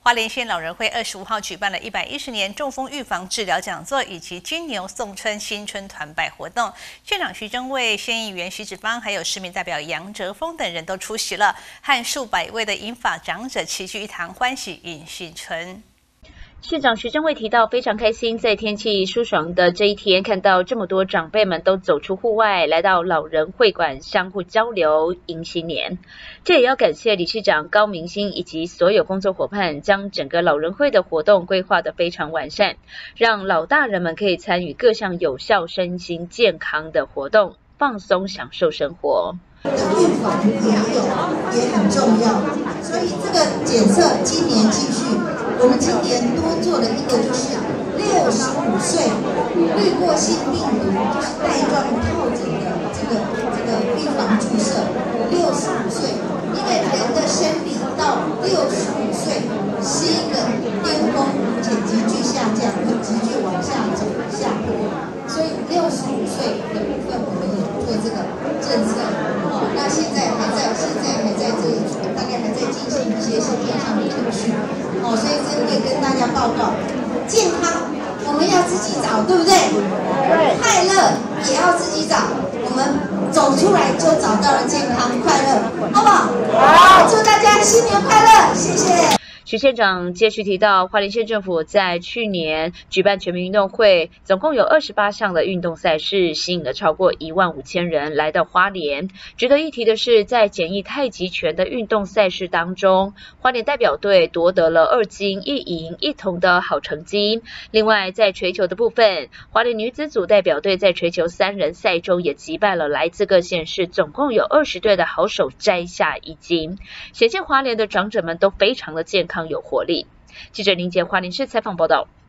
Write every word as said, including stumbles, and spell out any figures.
花莲县老人会二十五号举办了一百一十年中风预防治疗讲座以及金牛送春新春团拜活动，县长徐榛蔚、县议员徐子芳，还有市民代表杨哲峰等人都出席了，和数百位的银发长者齐聚一堂，欢喜迎新春。 县长徐榛蔚提到，非常开心在天气舒爽的这一天，看到这么多长辈们都走出户外，来到老人会馆相互交流迎新年。这也要感谢理事长高明兴以及所有工作伙伴，将整个老人会的活动规划得非常完善，让老大人们可以参与各项有效身心健康的活动，放松享受生活。 预防也有也很重要，所以这个检测今年继续。我们今年多做了一个，就是六十五岁滤过性病毒，就是带状疱疹的这个这个预防注射。六十五岁，因为人的生理到六十五岁是一个巅峰，且急剧下降，会急剧往下走下坡，所以六十五岁的部分我们也做这个政策。哦，那现在还在，现在还在这大概还在进行一些实验上的程序。哦，所以这会跟大家报告，健康我们要自己找，对不对？对。快乐也要自己找，我们走出来就找到了健康快乐，好不好？好，祝大家新年快乐，谢谢。 徐县长接续提到，花莲县政府在去年举办全民运动会，总共有二十八项的运动赛事，吸引了超过一万五千人来到花莲。值得一提的是，在简易太极拳的运动赛事当中，花莲代表队夺得了二金一银一铜的好成绩。另外，在槌球的部分，花莲女子组代表队在槌球三人赛中也击败了来自各县市，总共有二十队的好手摘下一金。显见花莲的长者们都非常的健康有活力。记者林杰花莲市采访报道。